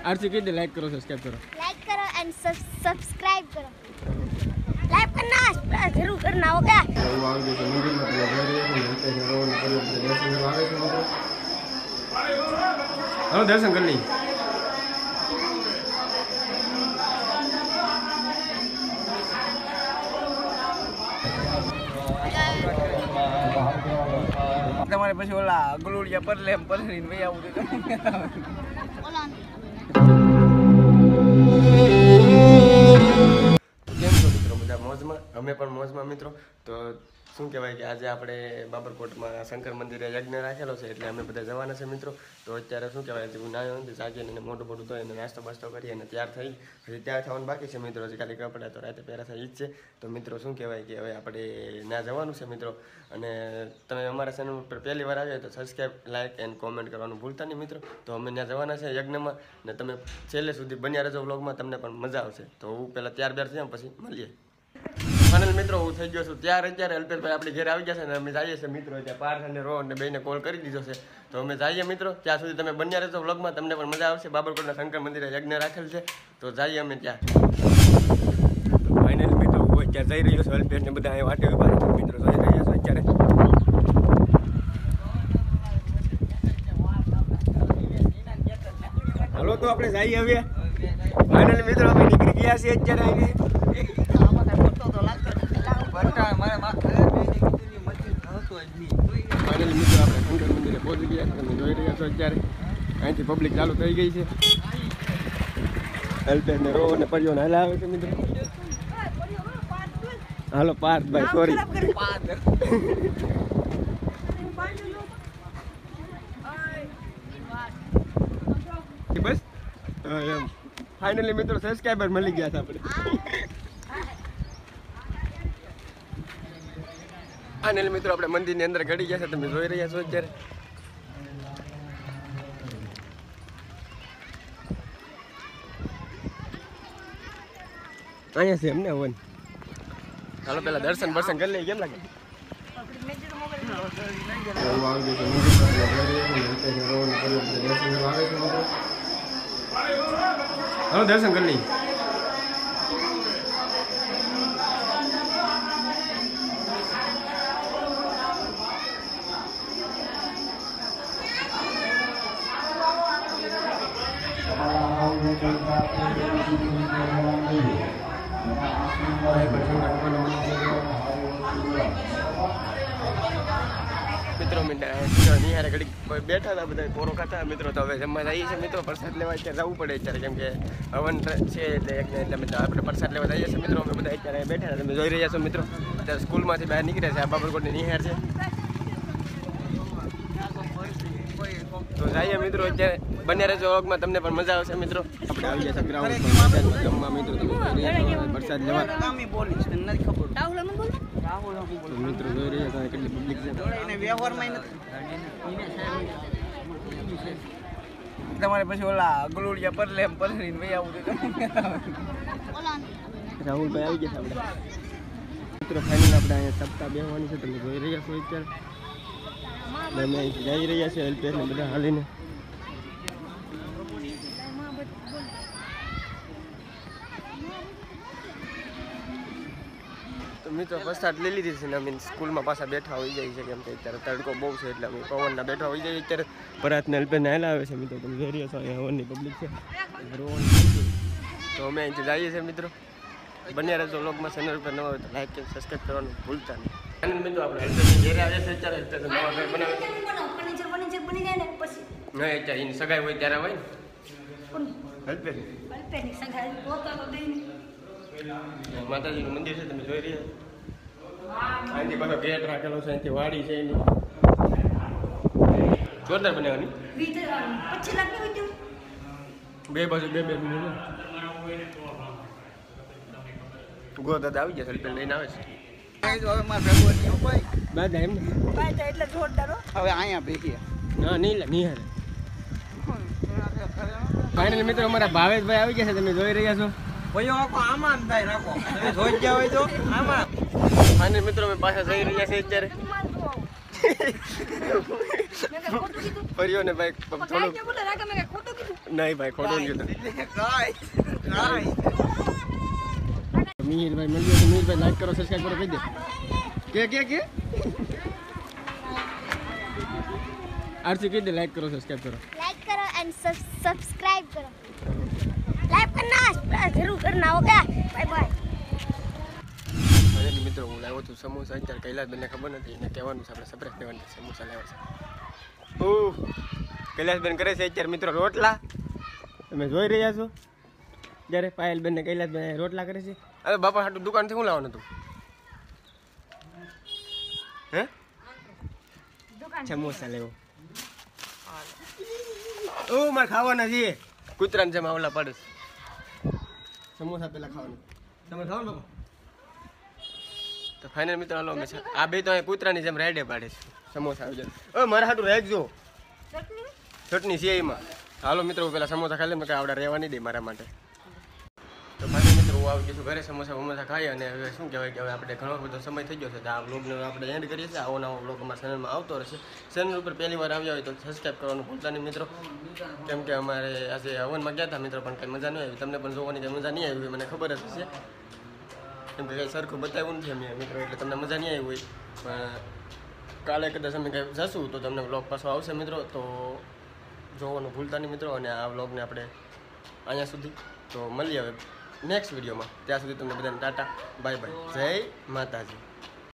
RC की like करो and subscribe करो लाइक करना जरूर करना होगा दर्शन कर ली તમારે પછી ઓલા ગુલુડિયા પર લે પલરીને વઈ આવું તો ઓલા કેમ છો મિત્રો બધા મોજમાં અમે પણ મોજમાં મિત્રો તો શું કહેવાય કે આજે આપણે બાબરકોટમાં શંકર મંદિરે યજ્ઞ રાખેલો છે એટલે અમે બધા જવાના છે મિત્રો તો અત્યારે શું કહેવાય હું નાયો નથી જાગીને એને મોટું મોટું ધોઈ અને નાસ્તો બાસ્તો કરી અને તૈયાર થઈ હજી તૈયાર થવાનું બાકી છે મિત્રો હજી ખાલી કપડા તો રાતે પહેરા થઈ જ છે તો મિત્રો શું કહેવાય કે હવે આપણે ત્યાં જવાનું છે મિત્રો અને તમે અમારા ચેનલ ઉપર પહેલી વાર આવ્યા તો સબસ્ક્રાઈબ લાઇક એન્ડ કોમેન્ટ કરવાનું ભૂલતા નહીં મિત્રો તો અમે ત્યાં જવાના છે યજ્ઞમાં ને તમે છેલ્લે સુધી બન્યા રહેજો વ્લોગમાં તમને પણ મજા આવશે તો હું પહેલાં ત્યાર બેર થયા પછી મળીએ ફાઇનલ મિત્રો હું થઈ ગયો છું ત્યારે અત્યારે અલ્પેશભાઈ આપણે ઘરે આવી ગયા છે ને અમે જઈએ છીએ મિત્રો ત્યાં પાર્થ અને રોહન ને બેને કોલ કરી દીધો છે તો અમે જઈએ મિત્રો ત્યાં સુધી તમે બન્યા રહેજો વ્લોગમાં તમને પણ મજા આવશે બાબરકોટના શંકર મંદિરે યજ્ઞ રાખેલ છે તો જઈએ અમે ત્યાં ફાઇનલ મિત્રો હું અત્યારે જઈ રહ્યો છું અલ્પેશ ને બધા અહીં વાટે ઉભા છે મિત્રો જઈ રહ્યા છો અત્યારે હાલો તો આપણે જઈએ હવે ફાઇનલ મિત્રો અમે નીકળી ગયા છીએ અત્યારે અહીં ફાઇનલી મિત્રો આપણે શંકર મંદિરે પહોંચી ગયા તમે જોઈ રહ્યા છો અત્યારે અહીંથી પબ્લિક ચાલુ થઈ ગઈ છે અલ્પેશ ને રો ને પરિયો હાલ આવે છે મિત્રો હાલો પાર્થભાઈ સોરી બસ એમ ફાઇનલી મિત્રો સબસ્ક્રાઈબર મળી ગયા છે આપણે ફાઇનલી મિત્રો આપણે મંદિરની અંદર ઘડી ગયા છે તમે જોઈ રહ્યા છો અત્યારે અહીંયા છે એમને વન ચાલો પેલા દર્શન બર્શન કરી લઈએ કેમ લાગે હાલો દર્શન કરી લઈએ મિત્રો નિહારે ઘડી બેઠા હતા બધા કોરો ખાતા મિત્રો તો હવે જમવા જઈએ છીએ મિત્રો પ્રસાદ લેવા અત્યારે જવું પડે અત્યારે કેમ કે હવન છે એટલે એટલે મિત્રો આપણે પ્રસાદ લેવા જઈએ છીએ મિત્રો અમે બધા અત્યારે બેઠા તમે જોઈ રહ્યા છો મિત્રો અત્યારે સ્કૂલમાંથી બહાર નીકળ્યા છે આ બાબરકોટની નિહાર છે તો જઈએ મિત્રો અત્યારે બને રહેજો વ્લોગમાં તમને પણ મજા આવશે મિત્રો આપણે આવી ગયા ગ્રાઉન્ડ જમવા મિત્રો તમે પ્રસાદ લેવા મિત્રો જોઈ રહ્યા હતા કેટલી પબ્લિક છે તમારે પછી ઓલા ગુલુડિયા પર લે પલરીને વઈ આવું તો રાહુલભાઈ આવી ગયા છે આપણે મિત્રો ફાઇનલ આપણે અહીંયા સપ્તાહ બેહવાની છે તમે જોઈ રહ્યા છો અત્યારે અમે જઈ રહ્યા છીએ અલ્પેશ ને બધા હાલીને તો મિત્રો પ્રસાદ લઈ લીધી છે ને અમે સ્કૂલમાં પાછા બેઠા હોઈ જાય છે કેમ કે અત્યારે તડકો બહુ છે એટલે અમે પવનના બેઠા હોઈ જાય અત્યારે પરાતને અલ્પેશને હાલ આવે છે મિત્રો તમે જોઈ રહ્યા છો અહીંયા હવનની પબ્લિક છે તો અમે અહીંથી જઈએ છીએ મિત્રો બન્યા રહેજો વ્લોગમાં ચેનલ ઉપર નવા હોય તો લાઈક અને સબસ્ક્રાઈબ કરવાનું ભૂલતા નહીં મિત્રો આપણે અલ્પેશને ઘેરે આવ્યા છે અત્યારે નવા ઘર બનાવે બની જાય ને પછી નહીં અત્યારે એની સગાઈ હોય ત્યારે હોય ને અલ્પેશ અલ્પેશની સગાઈ પોતા તો દઈને માતાજીનું મંદિર છે તમે જોઈ રહ્યા અહીંથી પાછો ગેટ રાખેલો છે અહીંથી વાડી છે એની જોરદાર બનાવવાની પછી લાગી બે બાજુ બે ગો દાદા આવી ગયા અલ્પેશ લઈને આવે છે દાદા એમ એટલે જોરદાર હવે અહીંયા ભેગી ના નહીં હારે ફાઇનલ મિત્રો અમારા ભાવેશભાઈ આવી ગયા છે તમે જોઈ રહ્યા છો આમાં થાય રાખો જોઈ ગયા હોય તો આમાં ફાઇનલ મિત્રો અમે પાછા જઈ રહ્યા છીએ અત્યારે મેં કઈ ખોટું કીધું ફર્યો ને ભાઈ પણ થોડું ગાય કે બોલે રાખે મેં કઈ ખોટું કીધું નહીં ભાઈ ખોટું નહીં કીધું મિહિરભાઈ મળ્યો તો મિહિરભાઈ લાઈક કરો સબસ્ક્રાઈબ કરો કહી દે કે આરસી કહી દે લાઈક કરો સબસ્ક્રાઈબ કરો लाइक करो एंड सब्सक्राइब करो लाइक करना जरूर करना होगा बाय बाय અને મિત્રો હું લાવ્યો છું સમોસા અત્યારે કૈલાસબેનને ખબર નથી એને કહેવાનું છે આપણે સરપ્રાઈઝ દેવાનું છે સમોસા લાવ્યા છે ઓહ કૈલાસબેન કરે છે અત્યારે મિત્રો રોટલા તમે જોઈ રહ્યા છો જ્યારે પાયલબેન ને કૈલાસબેન રોટલા કરે છે અરે બાપા હાટું દુકાનથી શું લાવવાનું હતું હે સમોસા લેવો ઓ મારે ખાવાના છે કૂતરાને જેમ આવલા પડે છે સમોસા પેલા ખાવાનું તમે ખાવ ને બાપા તો ફાઇનલ મિત્રો હાલો અમે આ બે તો અહીંયા કૂતરાની જેમ રાઈડે પાડે છે સમોસા આવી જાય ઓ મારા હાટું રાખજો ચટણી છે એમાં હાલો મિત્રો પેલા સમોસા ખાઈ લે મેં આવડે રહેવા નહીં દે મારા માટે તો ફાઇનલ મિત્રો હું આવી ગયું ઘરે સમોસા વમોસા ખાઈ અને હવે શું કહેવાય કે હવે આપણે ઘણો બધો સમય થઈ ગયો છે તો આ બ્લોગને આપણે એન્ડ કરીએ છીએ આવો નવો બ્લોગ અમારા ચેનલમાં આવતો રહેશે ચેનલ ઉપર પહેલી વાર આવ્યા હોય તો સબસ્ક્રાઈબ કરવાનું ભૂલતા નહીં મિત્રો કેમ કે અમારે આજે હવનમાં ગયા હતા મિત્રો પણ કંઈ મજા નહીં આવી તમને પણ જોવાની કંઈ મજા નહીં આવી મને ખબર જ હશે કેમ કે કંઈ સરખું બતાવ્યું નથી અમે મિત્રો એટલે તમને મજા નહીં આવી હોય પણ કાલે કદાચ અમે કંઈ જશું તો તમને બ્લોગ પાછો આવશે મિત્રો તો જોવાનું ભૂલતા નહીં મિત્રો અને આ બ્લોગને આપણે અહીંયા સુધી તો મળીએ હવે નેક્સ્ટ વિડીયોમાં ત્યાં સુધી તમને બધાને ટાટા બાય બાય જય માતાજી